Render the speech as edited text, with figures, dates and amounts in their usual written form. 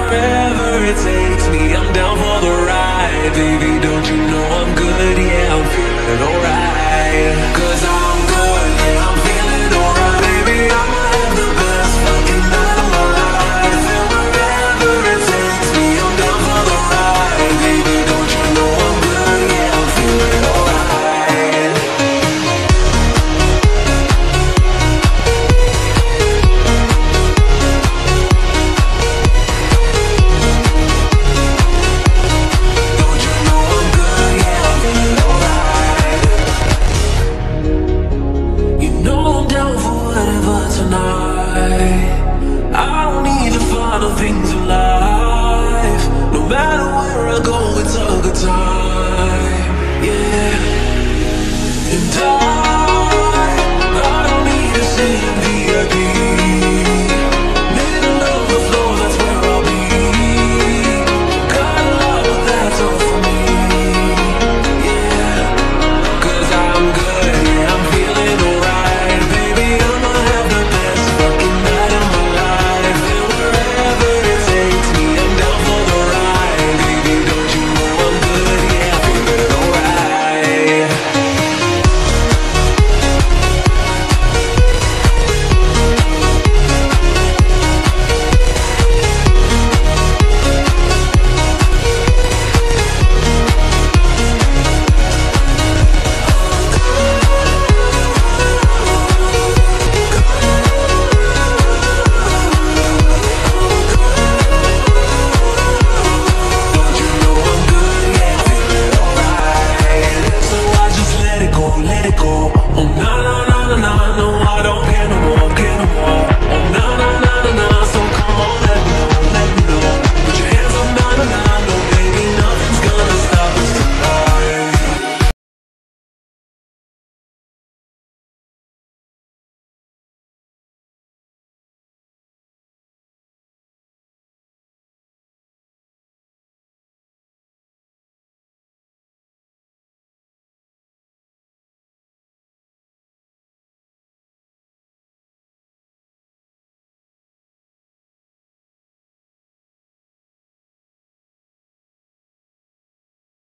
wherever it takes me, I'm down for the ride. Baby, don't you know I'm good? Yeah, I'm feeling alright. 'Cause I'm good, yeah, I'm feeling alright. Baby, I'ma have the best fucking night of my life. And wherever it takes me, I'm down for the ride. Baby, don't you know I'm good? Yeah, I'm feeling alright. Don't you know I'm good? Yeah, I'm feeling alright. You know I'm down for whatever tonight. I don't need the final things in life. No matter where I go, it's a good time.